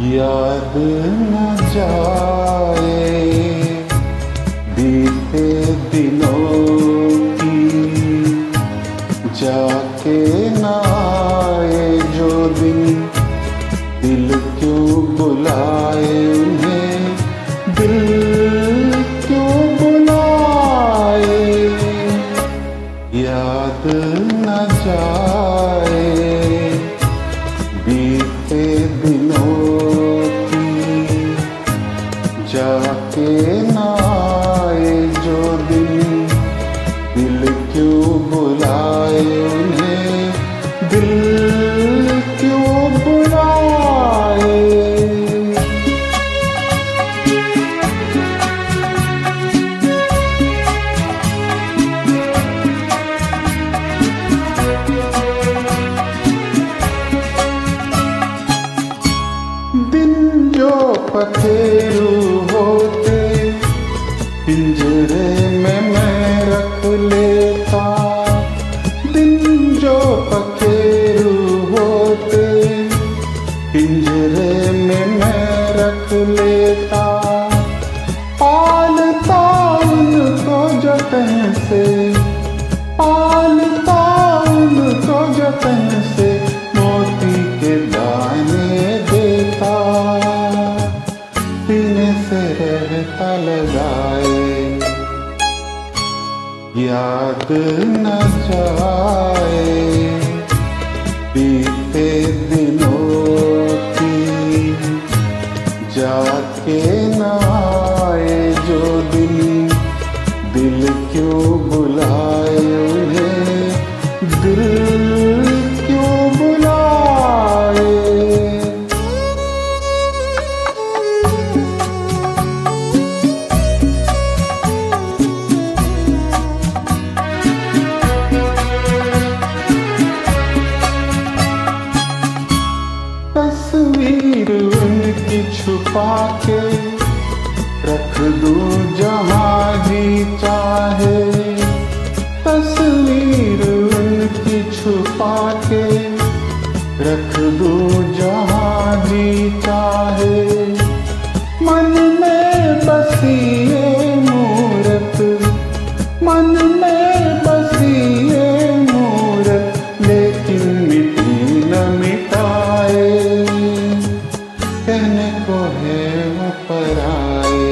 याद न जाए बीते दिनों की, जाके न आए जो दिन, दिल क्यों बुलाए उन्हें, दिल क्यों बुलाए। याद न जाए बीते दिनों की, जाके न आए जो दिन, दिल क्यों बुलाए उन्हें, दिल क्यों बुलाए। दिन जो पखेरू होते, पिंजरे में मैं रख लेता। दिन जो पखेरू होते, पिंजरे में मैं रख लेता। पालता उनको जतन से, पालता उनको जतन से, मोती के दाने देता, सीने से रहता लगाए। याद न जाए बीते दिनों की, जाके न आए जो दिन, दिल क्यों बुलाए उन्हें, दिल क्यों बुलाए। तस्वीर उनकी छुपा के रख दूं जहां जी चाहे, तस्वीर उनकी छुपा के रख दूं जहां जी चाहे। मन में बसी ये मूरत, मन में बसी ये मूरत, लेकिन मिटी न मिटाए, कहने को है वो पराए।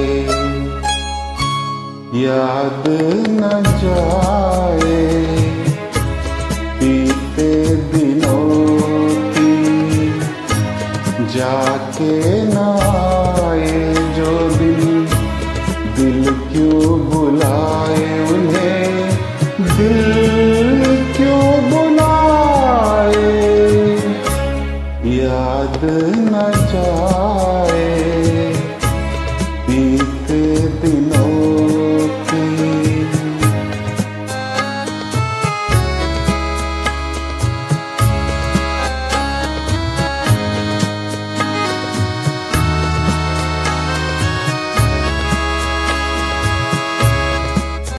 याद न जाए बीते दिनों की, जाके न आए जो दिन, दिल क्यों बुलाए उन्हें, दिल